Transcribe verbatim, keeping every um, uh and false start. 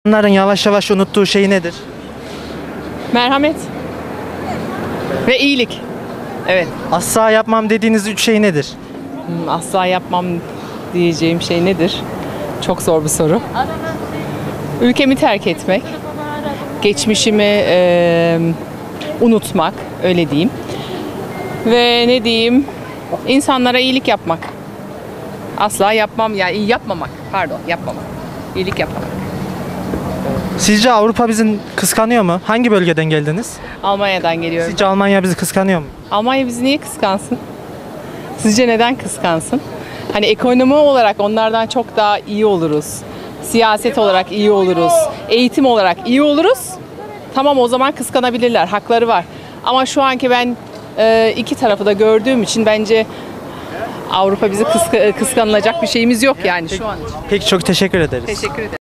İnsanların yavaş yavaş unuttuğu şey nedir? Merhamet ve iyilik. Evet. Asla yapmam dediğiniz üç şey nedir? Hmm, Asla yapmam diyeceğim şey nedir? Çok zor bir soru. Ülkemi terk etmek, geçmişimi eee, unutmak, öyle diyeyim. Ve ne diyeyim? İnsanlara iyilik yapmak. Asla yapmam, yani yapmamak. Pardon, yapmamak. İyilik yapmamak. Sizce Avrupa bizi kıskanıyor mu? Hangi bölgeden geldiniz? Almanya'dan geliyorum. Sizce Almanya bizi kıskanıyor mu? Almanya bizi niye kıskansın? Sizce neden kıskansın? Hani ekonomi olarak onlardan çok daha iyi oluruz. Siyaset olarak iyi oluruz. Eğitim olarak iyi oluruz. Tamam, o zaman kıskanabilirler. Hakları var. Ama şu anki ben e, iki tarafı da gördüğüm için bence Avrupa bizi kıska- kıskanılacak bir şeyimiz yok yani şu an için. Peki, çok teşekkür ederiz. Teşekkür ederim.